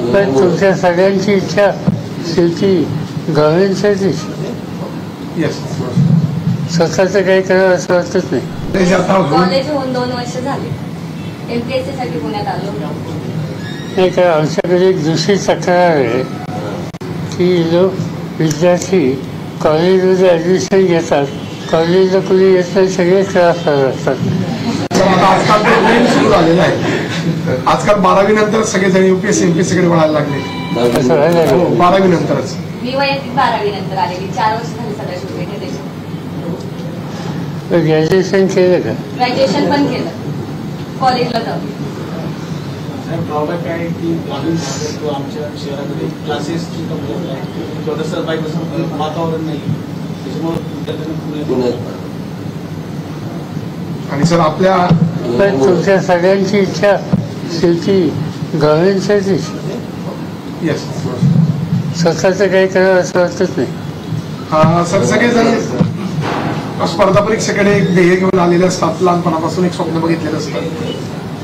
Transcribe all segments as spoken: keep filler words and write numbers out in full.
पण तुमच्या सगळ्यांची इच्छा शेवटी गव्हर्नमेंटसाठी स्वतःचं काही करावं असं वाटत नाही. कॉलेज होऊन दोन वर्ष झाले, एमपीएससी साठी पुण्यात आलो. नाही तर आमच्याकडे एक दुसरी तक्रार आहे की लोक विद्यार्थी कॉलेजमध्ये ॲडमिशन घेतात, कॉलेजला कुणी येत नाही, सगळे त्रास असतात. आजकाल तो ट्रेंड सुरू झालेला आहे. आजकाल बारावी नंतर सगळेजण युपीएससी एमपीएससी कडे वळायला लागले. बारावी नंतरच. मी वैयक्तिक बारावी नंतर आलेली, चार वर्ष झाली सदाशिव पेठ. ग्रॅज्युएशन केलं का? ग्रॅज्युएशन पण केलं, कॉलेजला जाऊन. ड्रॉबॅक आहे की ग्रामीण भागात किंवा आमच्या शहरामध्ये क्लासेसची कमतरता आहे किंवा तसं पाहिजे वातावरण नाही, त्याच्यामुळे. आणि सर आपल्या पण तुमच्या सगळ्यांची इच्छा शेवटी गव्हर्नमेंटसाठी स्वतःचं काही करावं असं वाटत नाही. सर सगळेजण स्पर्धा परीक्षेकडे एक ध्येय घेऊन आलेले असतात, लहानपणापासून एक स्वप्न बघितलेलं असतं.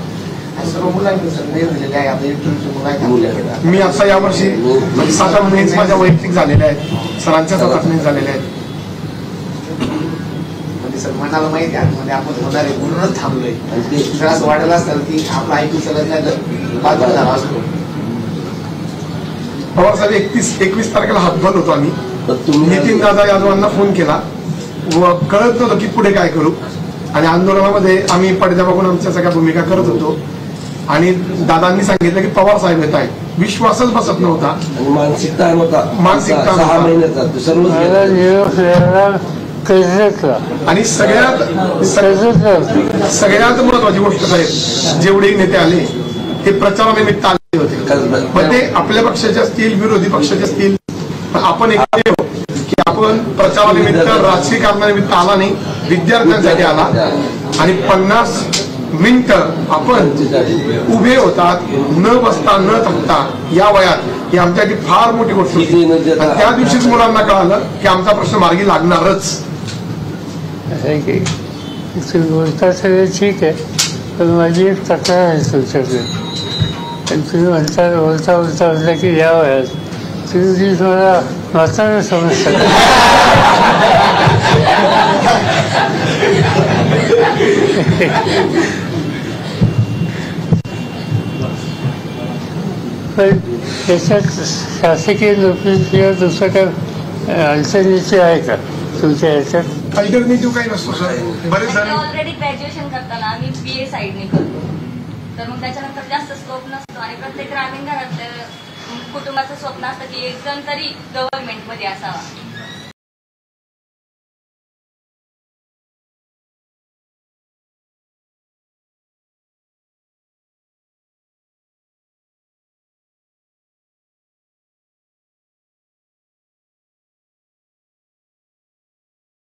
मी आता यावर्षी सात आठ मेन्स माझ्या वैयक्तिक झालेल्या आहेत, सरांच्या सात आठ मेन्स झालेल्या आहेत. सर मनाला माहिती आहे म्हणजे आपण होणार आहे म्हणूनच थांबलोय. जर असं वाटलं असतं की आपला ऐकू सगळं बाजूला झाला असतो. पवार साहेब एकतीस एकवीस तारखेला हातबल होतो आम्ही. नितीन दादा यादवांना फोन केला व कळत नव्हतं की पुढे काय करू, आणि आंदोलनामध्ये आम्ही पडद्या बघून आमच्या सगळ्या भूमिका करत होतो. आणि दादांनी सांगितलं की पवार साहेब येत आहेत. विश्वासच बसत नव्हता. मानसिकता नव्हता, मानसिकता आणि सगळ्यात सगळ्यात महत्वाची गोष्ट साहेब, जेवढे नेते आले ते प्रचारानिमित्त आले होते. पण ते आपल्या पक्षाचे असतील, विरोधी पक्षाचे असतील, पण आपण एक की आपण प्रचारानिमित्त राजकीय कारणानिमित्त आला नाही, विद्यार्थ्यांसाठी आला. आणि पन्नास मिनिटं आपण उभे होतात, न बसता न थांबता या वयात, ही आमच्यासाठी फार मोठी गोष्ट होती. त्या दिवशीच मुलांना कळालं की आमचा प्रश्न मार्गी लागणारच. तुम्ही बोलता सगळं ठीक आहे, पण माझी एक तक्रार आहे तुमच्याकडे. आणि तुम्ही म्हणता बोलता बोलता म्हटलं की या वयात तुम्ही मला म्हातारं समजता. पण त्याच्यात शासकीय नोकरी किंवा दुसरं काय अडचणीची आहे का तुमच्या याच्यात? अल्टरनेटिव्ह काही नसतो सर. बरेच जण ऑलरेडी ग्रॅज्युएशन करताना आम्ही बी ए साईडने करतो, तर मग त्याच्यानंतर जास्त स्कोप नसतो. आणि प्रत्येक ग्रामीण घरातल्या कुटुंबाचं स्वप्न असतं की एक जण तरी गव्हर्नमेंटमध्ये असावा.